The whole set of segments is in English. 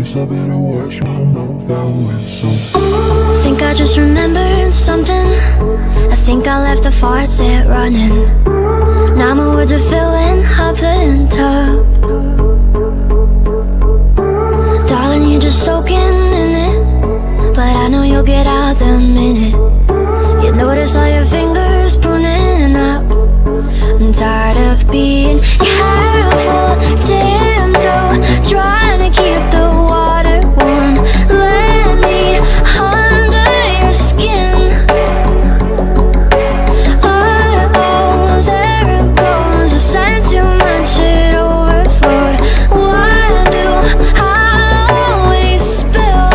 Guess I better wash my mouth out with soap. Think I just remembered something. I think I left the faucet running. Now my words are filling up the tub. Darling, you're just soaking in it, but I know you'll get out the minute you notice all your fingers pruning up. I'm tired of being careful, tiptoe, trying to keep the water warm. Let me under your skin. Oh, there it goes. I sang too much, it overflowed. Why do I always spill?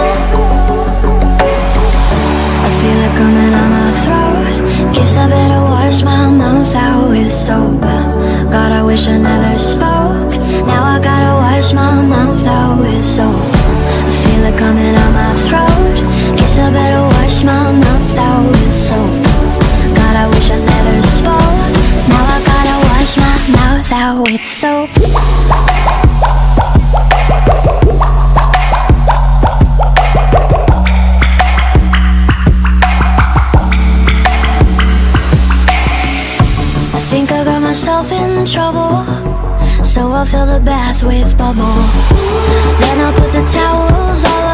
I feel it coming on my throat. Guess I better wash my mouth out with soap. God, I wish I never spoke. Now I gotta wash my mouth out with soap. I feel it coming on my throat. Guess I better wash my mouth out with soap. God, I wish I never spoke. Now I gotta wash my mouth out with soap. I think I got myself in trouble, so I'll fill the bath with bubbles. Then I'll put the towels all